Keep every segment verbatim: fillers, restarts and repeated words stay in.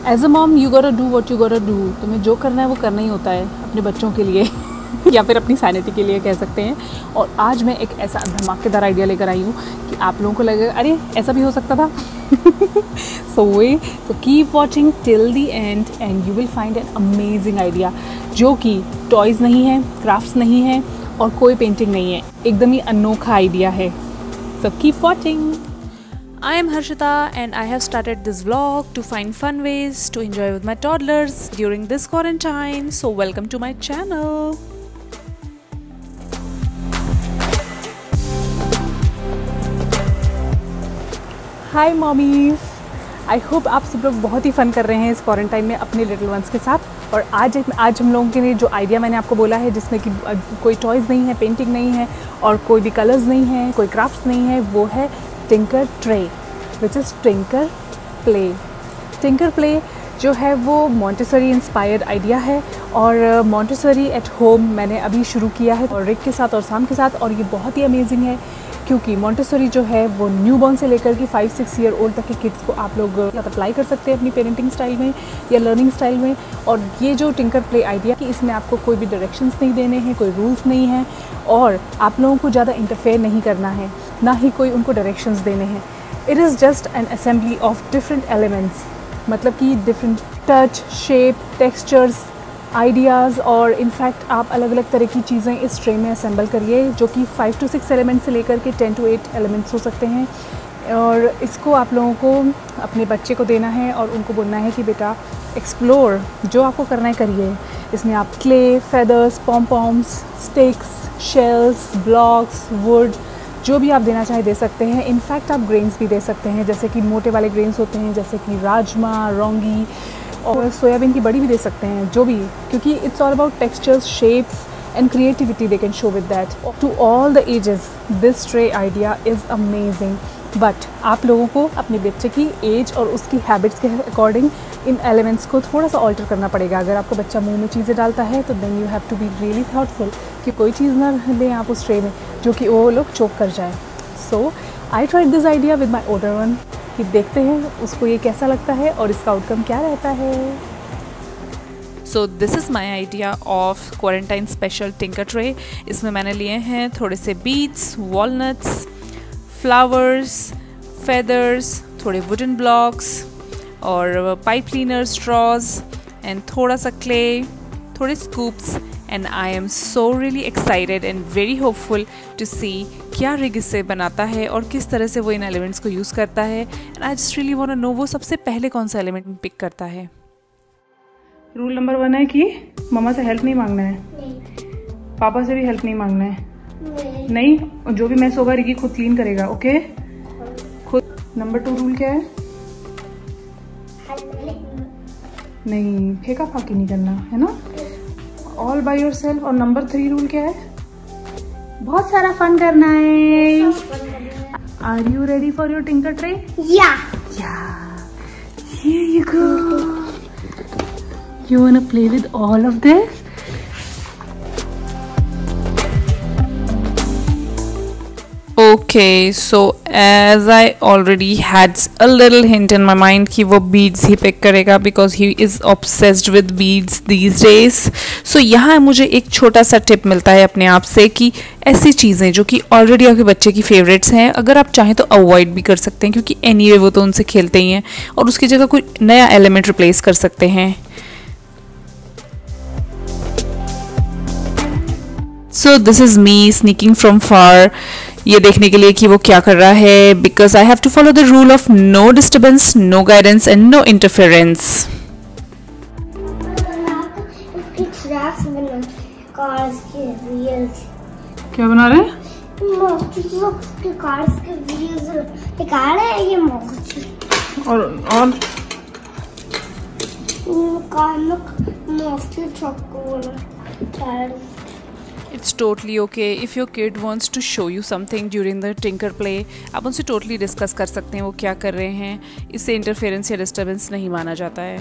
As a mom you gotta do what you gotta do. तुम्हें जो करना है वो करना ही होता है अपने बच्चों के लिए या फिर अपनी सैनिटी के लिए कह सकते हैं। और आज मैं एक ऐसा धमाकेदार आइडिया लेकर आई हूँ कि आप लोगों को लगेगा अरे ऐसा भी हो सकता था। So way so keep watching till the end end you will find an amazing idea जो कि टॉयज़ नहीं है, क्राफ्ट्स नहीं है और कोई पेंटिंग नहीं है, एकदम ही अनोखा आइडिया है। So keep watching. I am Harshita and I have started this vlog to find fun ways to enjoy with my toddlers during this quarantine. So welcome to my channel. Hi mommies. I hope आप सब लोग बहुत ही fun कर रहे हैं इस quarantine में अपने लिटिल वंस के साथ। और आज आज हम लोगों के लिए जो आइडिया मैंने आपको बोला है जिसमें कि कोई टॉयज़ नहीं है, पेंटिंग नहीं है और कोई भी कलर्स नहीं है, कोई क्राफ्ट्स नहीं है, वो है tinker tray which is tinker play. Tinker play जो है वो मॉन्टेसरी इंस्पायर्ड आइडिया है और मॉन्टेसरी एट होम मैंने अभी शुरू किया है और रिक के साथ और साम के साथ। और ये बहुत ही अमेजिंग है क्योंकि मॉन्टेसरी जो है वो न्यूबॉर्न से लेकर के फाइव सिक्स ईयर ओल्ड तक के किड्स को आप लोग अप्लाई कर सकते हैं अपनी पेरेंटिंग स्टाइल में या लर्निंग स्टाइल में। और ये जो टिंकर प्ले आइडिया कि इसमें आपको कोई भी डायरेक्शंस नहीं देने हैं, कोई रूल्स नहीं हैं और आप लोगों को ज़्यादा इंटरफेयर नहीं करना है, ना ही कोई उनको डायरेक्शंस देने हैं। It is just an assembly of different elements, मतलब कि different touch, shape, textures, ideas और इनफैक्ट आप अलग अलग तरह की चीज़ें इस ट्रे में असेंबल करिए जो कि फाइव टू सिक्स एलिमेंट से लेकर के टेन टू एट एलिमेंट्स हो सकते हैं। और इसको आप लोगों को अपने बच्चे को देना है और उनको बोलना है कि बेटा एक्सप्लोर, जो आपको करना है करिए। इसमें आप clay, feathers, pom poms, sticks, shells, blocks, wood, जो भी आप देना चाहे दे सकते हैं। इनफैक्ट आप ग्रेन्स भी दे सकते हैं, जैसे कि मोटे वाले ग्रेन्स होते हैं जैसे कि राजमा, रोंगी और सोयाबीन की बड़ी भी दे सकते हैं, जो भी, क्योंकि it's all about textures, shapes and creativity they can show with that to all the ages. This tray idea is amazing but आप लोगों को अपने बच्चे की एज और उसकी हैबिट्स के अकॉर्डिंग इन एलिमेंट्स को थोड़ा सा ऑल्टर करना पड़ेगा। अगर आपका बच्चा मुंह में चीज़ें डालता है तो then you have to be really thoughtful कि कोई चीज़ ना लें आप उस ट्रे में जो कि वो लोग चोक कर जाए। So I tried this idea with my older one कि देखते हैं उसको ये कैसा लगता है और इसका आउटकम क्या रहता है। So this is my idea of quarantine special tinker tray. इसमें मैंने लिए हैं थोड़े से बीड्स, वॉलनट्स, फ्लावर्स, फेदर्स, थोड़े वुडन ब्लॉक्स और पाइप क्लीनर, स्ट्रॉज एंड थोड़ा सा क्ले, थोड़े scoops. And I am so really excited and very hopeful to see क्या रिग इससे बनाता है और किस तरह से वो इन एलिमेंट्स को यूज़ करता है। And I just really want to know वो सबसे पहले कौन सा एलिमेंट पिक करता है। रूल नंबर वन है कि मम्मा से हेल्प नहीं मांगना है, नहीं। पापा से भी हेल्प नहीं मांगना है, नहीं, नहीं। जो भी मैस होगा रिगी खुद क्लीन करेगा, ओके खुद। नंबर टू रूल क्या है? नहीं, फेंका फाकी नहीं करना है ना, ऑल बाय योरसेल्फ। और नंबर थ्री रूल क्या है? बहुत सारा फन करना है। Are you ready for your tinker tray? या या here you go. You wanna play with all of this? Okay, so as I already had a little hint in my mind कि वो beads ही pick करेगा because he is obsessed with beads these days. So यहाँ मुझे एक छोटा सा tip मिलता है अपने आप से कि ऐसी चीज़ें जो कि ऑलरेडी आपके बच्चे की फेवरेट्स हैं अगर आप चाहें तो अवॉइड भी कर सकते हैं क्योंकि anyway वो तो उनसे खेलते ही हैं और उसकी जगह कोई नया एलिमेंट रिप्लेस कर सकते हैं। So this is me sneaking from far, ये देखने के लिए कि वो क्या कर रहा है, because I have to follow the rule of no disturbance, no guidance and no interference. क्या बना रहे हैं? और और It's totally okay if your kid wants to show you something during the tinker play. आप उनसे totally discuss कर सकते हैं वो क्या कर रहे हैं, इससे interference या disturbance नहीं माना जाता है।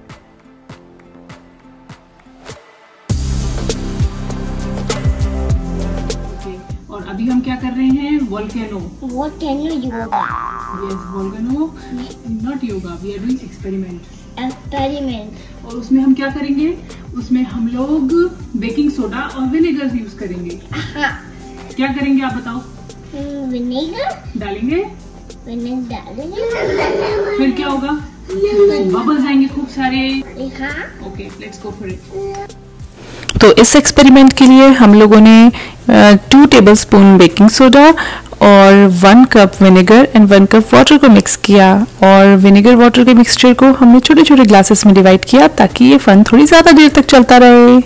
okay. और अभी हम क्या कर रहे हैं? Volcano. Volcano yoga. Yes, volcano, not yoga. We are doing experiment. Experiment. और उसमें हम क्या करेंगे? उसमें हम लोग बेकिंग सोडा और विनेगर यूज करेंगे। हाँ। क्या करेंगे आप बताओ? विनेगर डालेंगे, विनेगर डालेंगे, फिर क्या होगा? बबल्स आएंगे खूब सारे। हाँ। Okay, let's go for it. तो इस एक्सपेरिमेंट के लिए हम लोगों ने टू टेबलस्पून बेकिंग सोडा और one cup vinegar and one cup water को मिक्स किया, और विनेगर वाटर के मिक्सचर को हमने छोटे छोटे ग्लासेस में डिवाइड किया ताकि ये फन थोड़ी ज़्यादा देर तक चलता रहे।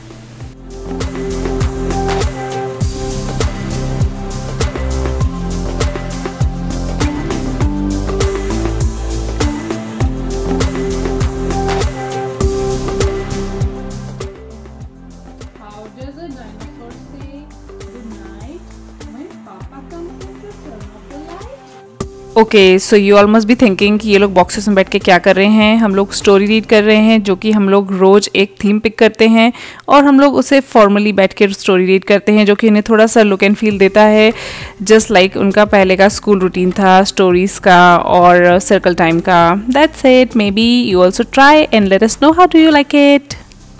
Okay, so you all must be thinking कि ये लोग बॉक्सेस में बैठ के क्या कर रहे हैं। हम लोग स्टोरी रीड कर रहे हैं, जो कि हम लोग रोज़ एक थीम पिक करते हैं और हम लोग उसे फॉर्मली बैठ के स्टोरी रीड करते हैं, जो कि इन्हें थोड़ा सा लुक एंड फील देता है, जस्ट लाइक like उनका पहले का स्कूल रूटीन था स्टोरीज़ का और सर्कल टाइम का। That's it. Maybe you also try and let us know how do you like it.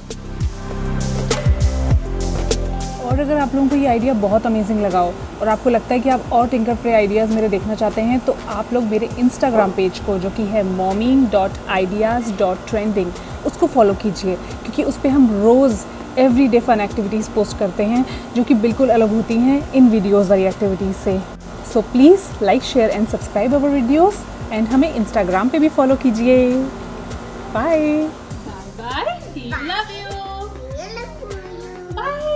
और अगर आप लोगों को ये आइडिया बहुत अमेजिंग लगा हो और आपको लगता है कि आप और टिंकर प्ले आइडियाज़ मेरे देखना चाहते हैं, तो आप लोग मेरे इंस्टाग्राम पेज को, जो कि है momming dot ideas dot trending, उसको फॉलो कीजिए, क्योंकि उस पर हम रोज़ every day fun activities post करते हैं जो कि बिल्कुल अलग होती हैं इन वीडियोज़ वाली एक्टिविटीज़ से। So please like, share and subscribe our videos एंड हमें इंस्टाग्राम पे भी फॉलो कीजिए। Bye bye, love you, bye.